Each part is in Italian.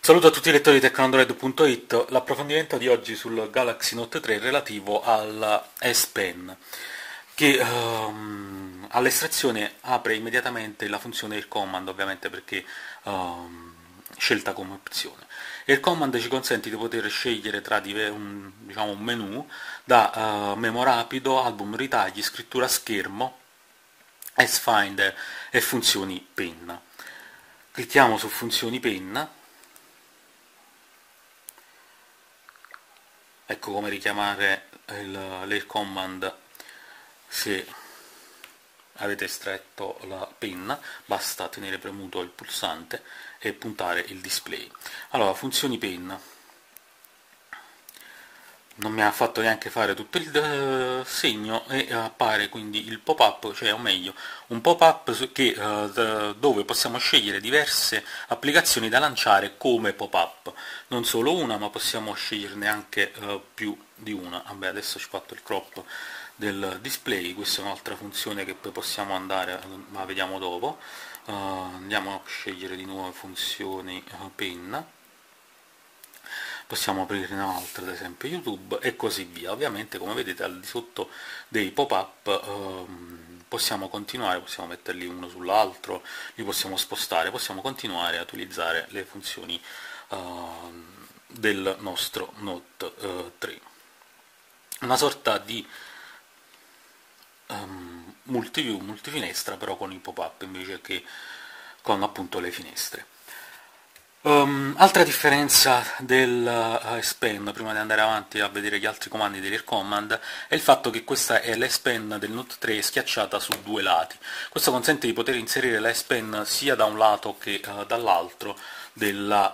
Saluto a tutti i lettori di Tecnoandroid.it. L'approfondimento di oggi sul Galaxy Note 3 relativo alla S Pen, che all'estrazione apre immediatamente la funzione Air Command, ovviamente perché scelta come opzione. Air Command ci consente di poter scegliere tra un menu da memo rapido, album ritagli, scrittura a schermo, S-Finder e funzioni penna. Clicchiamo su funzioni penna. Ecco come richiamare l'Air Command se avete estratto la penna, basta tenere premuto il pulsante e puntare il display. Allora, funzioni penna. Non mi ha fatto neanche fare tutto il segno e appare quindi il pop-up, cioè o meglio, un pop-up dove possiamo scegliere diverse applicazioni da lanciare come pop-up. Non solo una, ma possiamo sceglierne anche più di una. Vabbè, adesso ci ho fatto il crop del display, questa è un'altra funzione che poi possiamo andare, ma vediamo dopo. Andiamo a scegliere di nuovo funzioni penna. Possiamo aprirne un'altra, ad esempio YouTube, e così via. Ovviamente, come vedete, al di sotto dei pop-up possiamo continuare, possiamo metterli uno sull'altro, li possiamo spostare, possiamo continuare a utilizzare le funzioni del nostro Note 3. Una sorta di multiview, multifinestra, però con i pop-up invece che con appunto le finestre. Altra differenza del S Pen, prima di andare avanti a vedere gli altri comandi dell'Air Command, è il fatto che questa è la S Pen del Note 3 schiacciata su due lati. Questo consente di poter inserire la S Pen sia da un lato che dall'altro del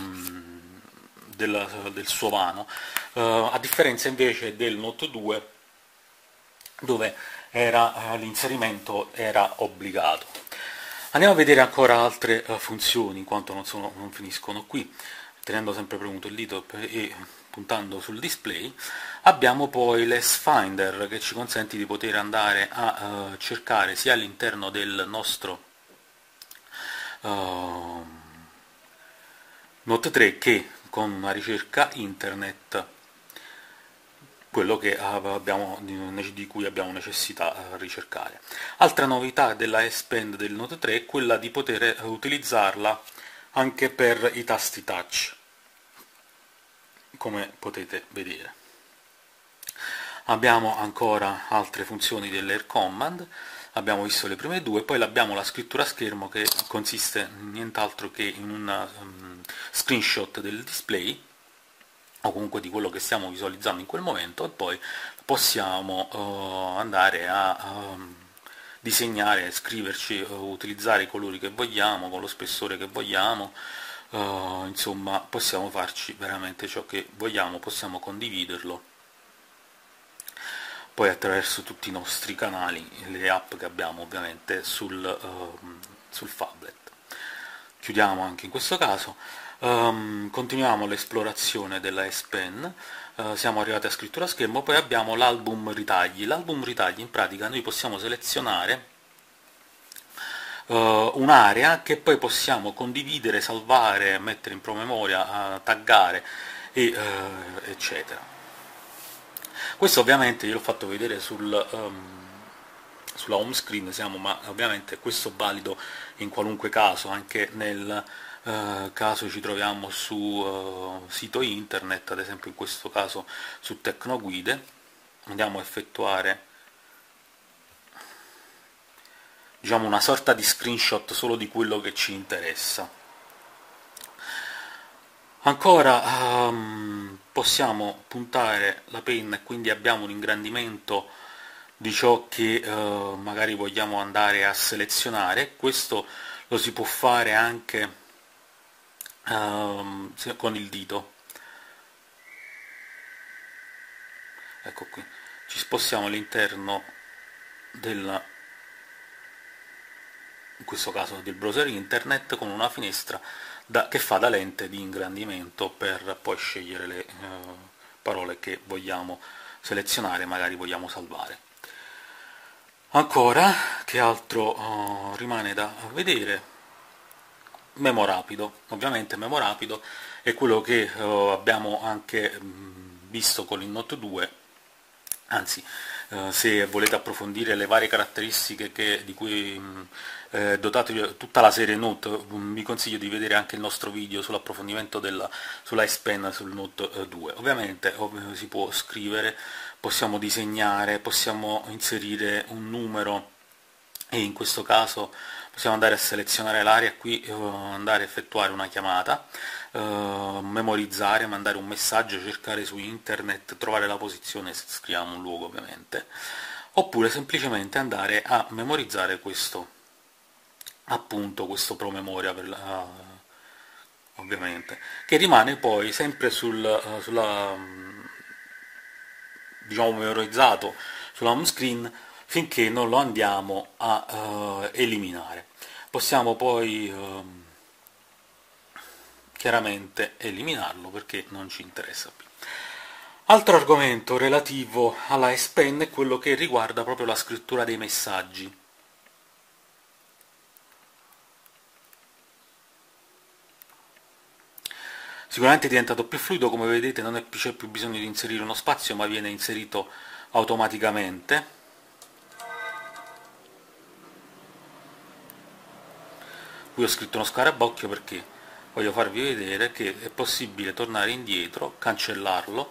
suo vano, a differenza invece del Note 2, dove l'inserimento era obbligato. Andiamo a vedere ancora altre funzioni, in quanto non finiscono qui. Tenendo sempre premuto il dito e puntando sul display, abbiamo poi l'S-Finder, che ci consente di poter andare a cercare sia all'interno del nostro Note 3 che con una ricerca internet quello che di cui abbiamo necessità a ricercare. Altra novità della S Pen del Note 3 è quella di poter utilizzarla anche per i tasti touch, come potete vedere. Abbiamo ancora altre funzioni dell'Air Command, abbiamo visto le prime due, poi abbiamo la scrittura a schermo, che consiste in nient'altro che in un screenshot del display, o comunque di quello che stiamo visualizzando in quel momento, e poi possiamo andare a disegnare, scriverci, utilizzare i colori che vogliamo, con lo spessore che vogliamo, insomma possiamo farci veramente ciò che vogliamo, possiamo condividerlo poi attraverso tutti i nostri canali, le app che abbiamo ovviamente sul phablet. Chiudiamo anche in questo caso. Continuiamo l'esplorazione della S Pen, siamo arrivati a scrittura a schermo, poi abbiamo l'album ritagli. L'album ritagli, in pratica, noi possiamo selezionare un'area che poi possiamo condividere, salvare, mettere in promemoria, taggare, eccetera. Questo ovviamente io l'ho fatto vedere sulla home screen, ma ovviamente questo è valido in qualunque caso, anche nel caso ci troviamo su sito internet, ad esempio in questo caso su Tecnoguide. Andiamo a effettuare una sorta di screenshot solo di quello che ci interessa. Ancora possiamo puntare la penna e quindi abbiamo un ingrandimento di ciò che magari vogliamo andare a selezionare. Questo lo si può fare anche con il dito. Ecco qui, ci spostiamo all'interno in questo caso del browser internet, con una finestra che fa da lente di ingrandimento per poi scegliere le parole che vogliamo selezionare, magari vogliamo salvare. Ancora, che altro rimane da vedere? Memo Rapido. Ovviamente Memo Rapido è quello che abbiamo anche visto con il Note 2, anzi se volete approfondire le varie caratteristiche di cui è dotato tutta la serie Note, vi consiglio di vedere anche il nostro video sull'approfondimento sulla S Pen sul Note 2. Ovviamente si può scrivere, possiamo disegnare, possiamo inserire un numero e in questo caso possiamo andare a selezionare l'area qui, andare a effettuare una chiamata, memorizzare, mandare un messaggio, cercare su internet, trovare la posizione se scriviamo un luogo ovviamente, oppure semplicemente andare a memorizzare questo, appunto questo promemoria ovviamente, che rimane poi sempre diciamo memorizzato sulla home screen finché non lo andiamo a eliminare. Possiamo poi chiaramente eliminarlo perché non ci interessa più. Altro argomento relativo alla S Pen è quello che riguarda proprio la scrittura dei messaggi. Sicuramente è diventato più fluido, come vedete non c'è più bisogno di inserire uno spazio, ma viene inserito automaticamente. Qui ho scritto uno scarabocchio perché voglio farvi vedere che è possibile tornare indietro, cancellarlo,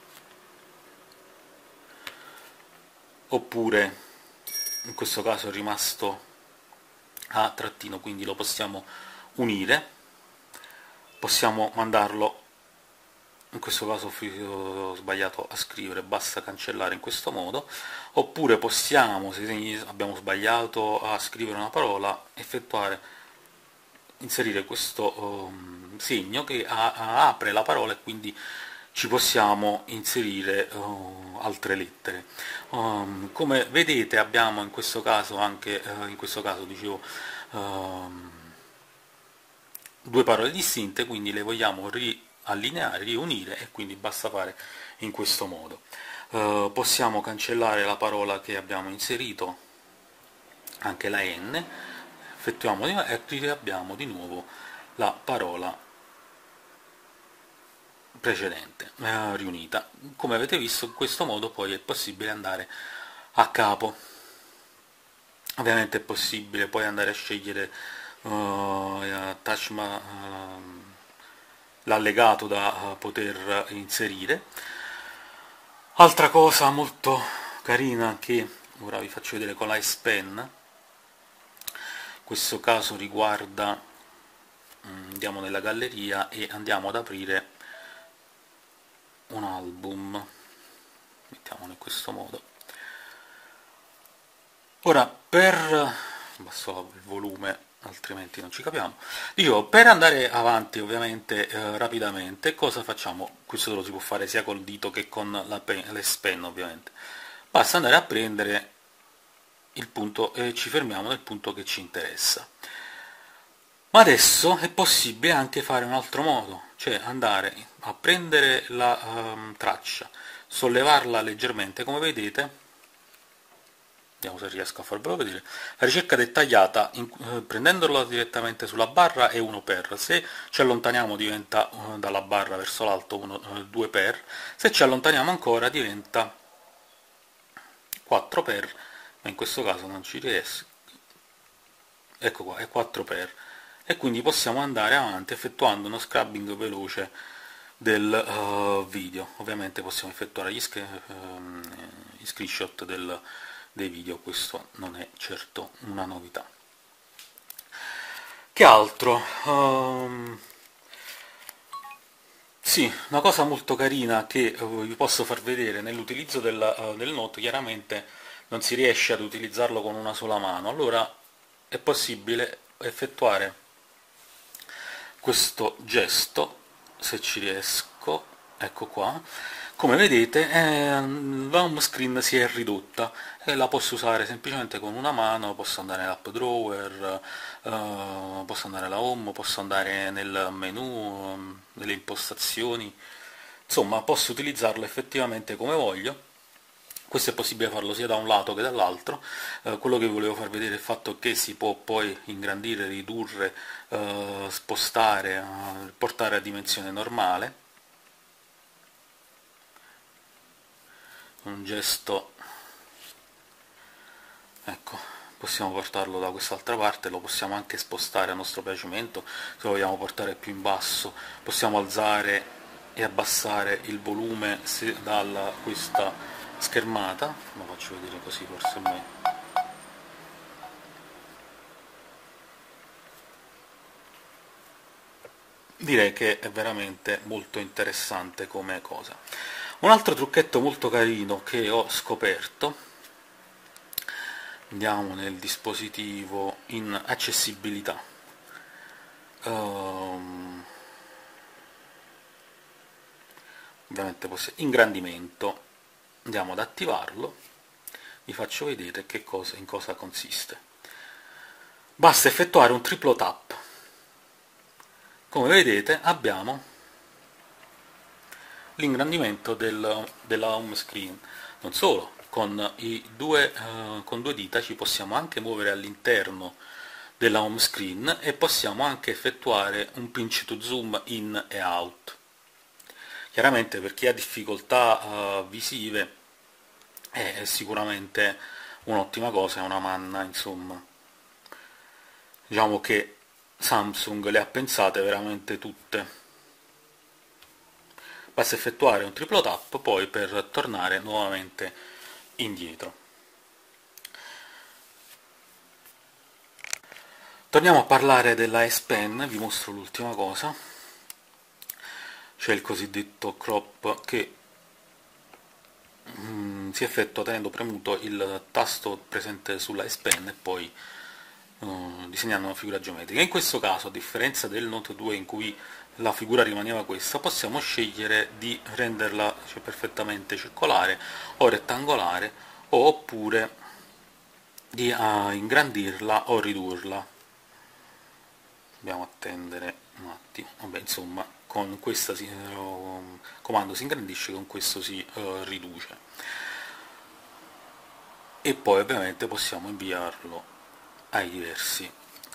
oppure in questo caso è rimasto a trattino, quindi lo possiamo unire, possiamo mandarlo, in questo caso ho sbagliato a scrivere, basta cancellare in questo modo, oppure possiamo, se abbiamo sbagliato a scrivere una parola, inserire questo segno che apre la parola e quindi ci possiamo inserire altre lettere. Come vedete abbiamo in questo caso anche, dicevo, due parole distinte, quindi le vogliamo riallineare, riunire e quindi basta fare in questo modo. Possiamo cancellare la parola che abbiamo inserito, anche la N, effettuiamo e riabbiamo di nuovo la parola precedente, riunita. Come avete visto, in questo modo poi è possibile andare a capo. Ovviamente è possibile poi andare a scegliere l'allegato da poter inserire. Altra cosa molto carina che ora vi faccio vedere con la S Pen, in questo caso riguarda, andiamo nella galleria e andiamo ad aprire un album, mettiamolo in questo modo. Ora basso il volume altrimenti non ci capiamo. Dicevo, per andare avanti ovviamente rapidamente, cosa facciamo? Questo lo si può fare sia col dito che con la S Pen ovviamente. Basta andare a prendere il punto e ci fermiamo nel punto che ci interessa. Ma adesso è possibile anche fare un altro modo, cioè andare a prendere la traccia, sollevarla leggermente, come vedete. Vediamo se riesco a farvelo vedere. La ricerca dettagliata, prendendola direttamente sulla barra è 1 per, se ci allontaniamo diventa dalla barra verso l'alto 2 per, se ci allontaniamo ancora diventa 4 per, ma in questo caso non ci riesco, ecco qua, è 4 per, e quindi possiamo andare avanti effettuando uno scrubbing veloce del video. Ovviamente possiamo effettuare gli screenshot dei video, questo non è certo una novità. Che altro? Sì, una cosa molto carina che vi posso far vedere nell'utilizzo del Note, chiaramente non si riesce ad utilizzarlo con una sola mano, allora è possibile effettuare questo gesto, se ci riesco, ecco qua. Come vedete la home screen si è ridotta e la posso usare semplicemente con una mano, posso andare nell'app drawer, posso andare alla home, posso andare nel menu, nelle impostazioni, insomma posso utilizzarlo effettivamente come voglio. Questo è possibile farlo sia da un lato che dall'altro. Quello che volevo far vedere è il fatto che si può poi ingrandire, ridurre, spostare, portare a dimensione normale. Un gesto, ecco, possiamo portarlo da quest'altra parte, lo possiamo anche spostare a nostro piacimento, se lo vogliamo portare più in basso, possiamo alzare e abbassare il volume da questa schermata, lo faccio vedere così forse è meglio. Direi che è veramente molto interessante come cosa. Un altro trucchetto molto carino che ho scoperto, andiamo nel dispositivo in accessibilità, ovviamente ingrandimento, andiamo ad attivarlo, vi faccio vedere in cosa consiste. Basta effettuare un triplo tap. Come vedete abbiamo l'ingrandimento della home screen. Non solo, con due dita ci possiamo anche muovere all'interno della home screen e possiamo anche effettuare un pinch to zoom in e out. Chiaramente per chi ha difficoltà visive è sicuramente un'ottima cosa, è una manna, insomma. Diciamo che Samsung le ha pensate veramente tutte. Basta effettuare un triplo tap poi per tornare nuovamente indietro. Torniamo a parlare della S Pen, vi mostro l'ultima cosa. C'è il cosiddetto crop che si effettua tenendo premuto il tasto presente sulla S Pen e poi disegnando una figura geometrica. In questo caso, a differenza del Note 2 in cui la figura rimaneva questa, possiamo scegliere di renderla perfettamente circolare o rettangolare, oppure di ingrandirla o ridurla. Dobbiamo attendere un attimo. Vabbè, insomma, con questo comando si ingrandisce, con questo si riduce. E poi ovviamente possiamo inviarlo ai diversi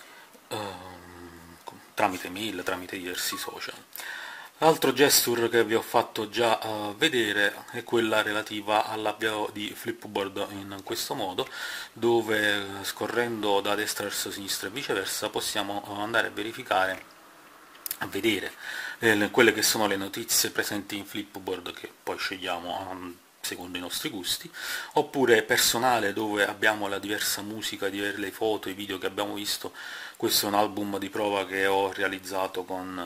tramite mail, tramite diversi social. L'altro gesture che vi ho fatto già vedere è quella relativa all'avvio di Flipboard in questo modo, dove scorrendo da destra verso sinistra e viceversa possiamo andare a verificare, a vedere quelle che sono le notizie presenti in Flipboard, che poi scegliamo secondo i nostri gusti, oppure personale, dove abbiamo la diversa musica, le foto, i video che abbiamo visto. Questo è un album di prova che ho realizzato con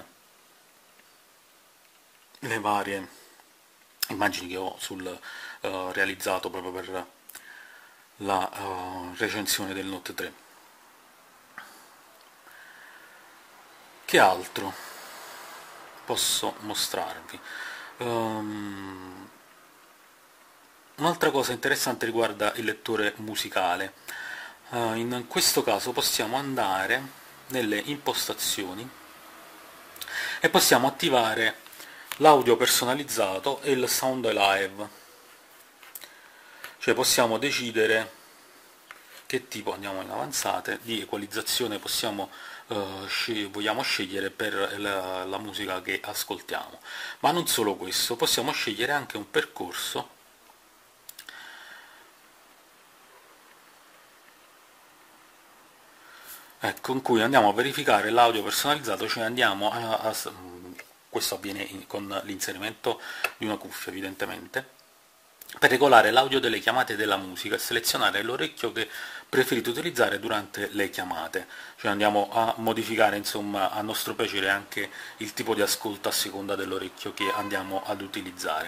le varie immagini che ho realizzato proprio per la recensione del Note 3. Che altro posso mostrarvi? Un'altra cosa interessante riguarda il lettore musicale. In questo caso possiamo andare nelle impostazioni e possiamo attivare l'audio personalizzato e il sound live, cioè possiamo decidere che tipo, andiamo in avanzate, di equalizzazione vogliamo scegliere per la musica che ascoltiamo. Ma non solo questo, possiamo scegliere anche un percorso con cui andiamo a verificare l'audio personalizzato, cioè andiamo questo avviene con l'inserimento di una cuffia evidentemente, per regolare l'audio delle chiamate della musica e selezionare l'orecchio che preferite utilizzare durante le chiamate, cioè andiamo a modificare insomma a nostro piacere anche il tipo di ascolto a seconda dell'orecchio che andiamo ad utilizzare.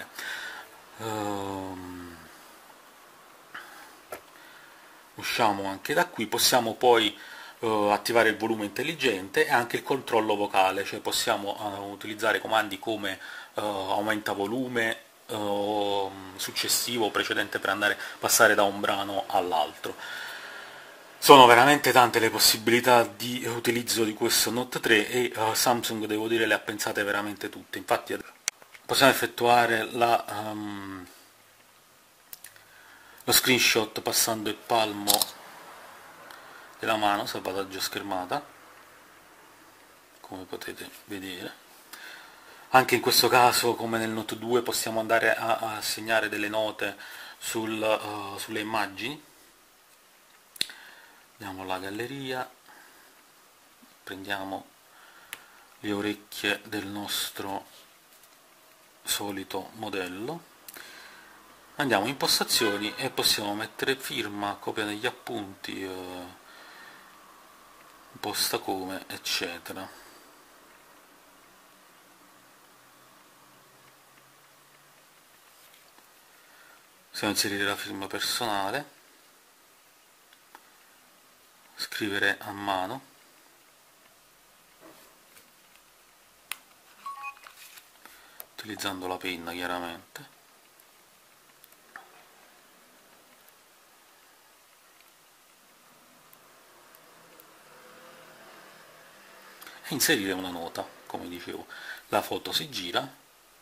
Usciamo anche da qui, possiamo poi attivare il volume intelligente e anche il controllo vocale, cioè possiamo utilizzare comandi come aumenta volume, successivo o precedente per passare da un brano all'altro. Sono veramente tante le possibilità di utilizzo di questo Note 3 e Samsung, devo dire, le ha pensate veramente tutte. Infatti possiamo effettuare lo screenshot passando il palmo della mano, salvataggio schermata, come potete vedere. Anche in questo caso, come nel Note 2, possiamo andare a segnare delle note sulle immagini. Andiamo alla galleria, prendiamo le orecchie del nostro solito modello, andiamo in impostazioni e possiamo mettere firma, copia degli appunti, posta come, eccetera. Possiamo inserire la firma personale, scrivere a mano, utilizzando la penna chiaramente, e inserire una nota. Come dicevo, la foto si gira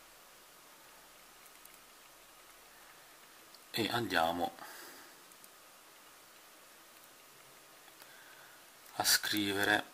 e andiamo a scrivere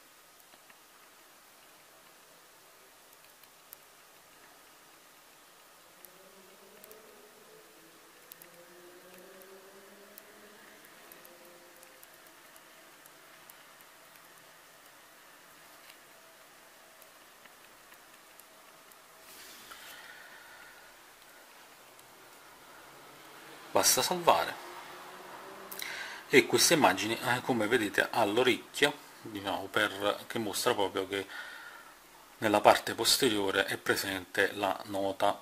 basta salvare, e questa immagine, come vedete, ha l'orecchio, diciamo, che mostra proprio che nella parte posteriore è presente la nota.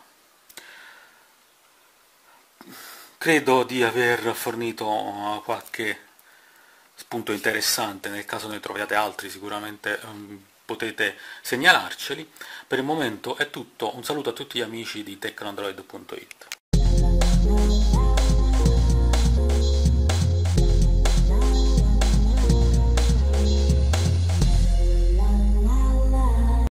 Credo di aver fornito qualche spunto interessante. Nel caso ne troviate altri sicuramente potete segnalarceli. Per il momento è tutto, un saluto a tutti gli amici di tecnoandroid.it.